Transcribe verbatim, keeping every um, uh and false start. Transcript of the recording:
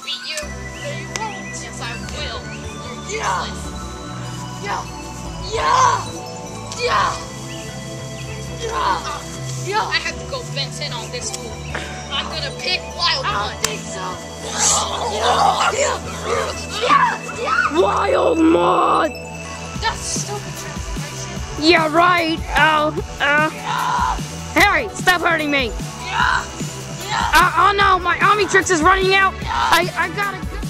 I'll beat you. No, you won't. Yes, I will. You're Yeah. useless. Yeah. Yeah. Yeah. Yeah. Yeah. I have to go fence in on this fool. I'm gonna pick Wild I One. don't think so. Yeah. Yeah. Yeah. Yeah. Wild Mod! That's stupid transformation. Yeah, right. Oh, uh. Yeah. Harry, stop hurting me. Yeah. Yeah. Uh, oh no, my Omnitrix is running out. I, I gotta go.